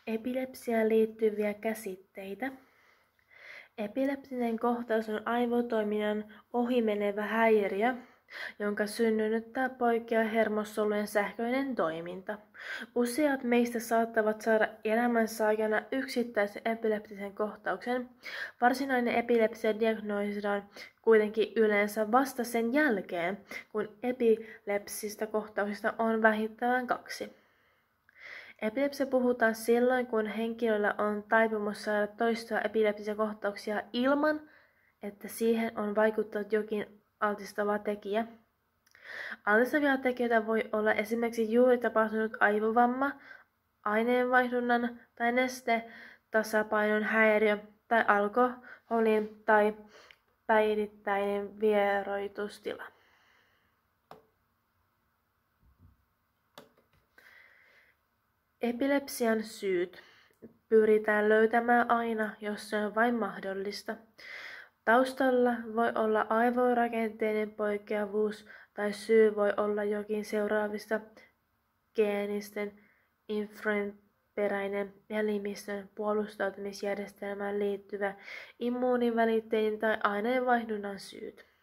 Epilepsiaan liittyviä käsitteitä. Epileptinen kohtaus on aivotoiminnan ohimenevä häiriö, jonka synnyttää poikia hermosolujen sähköinen toiminta. Useat meistä saattavat saada elämänsä aikana yksittäisen epileptisen kohtauksen. Varsinainen epilepsia diagnosoidaan kuitenkin yleensä vasta sen jälkeen, kun epilepsistä kohtauksista on vähintään 2. Epilepsia puhutaan silloin, kun henkilöllä on taipumus saada toistua epileptisiä kohtauksia ilman, että siihen on vaikuttanut jokin altistava tekijä. Altistavia tekijöitä voi olla esimerkiksi juuri tapahtunut aivovamma, aineenvaihdunnan tai nestetasapainon häiriö tai alkoholin tai päivittäinen vieroitustila. Epilepsian syyt pyritään löytämään aina, jos se on vain mahdollista. Taustalla voi olla aivorakenteiden poikkeavuus tai syy voi olla jokin seuraavista geenisten influenssaperäinen elimistön puolustautumisjärjestelmään liittyvä immuunivälitteinen tai aineenvaihdunnan syyt.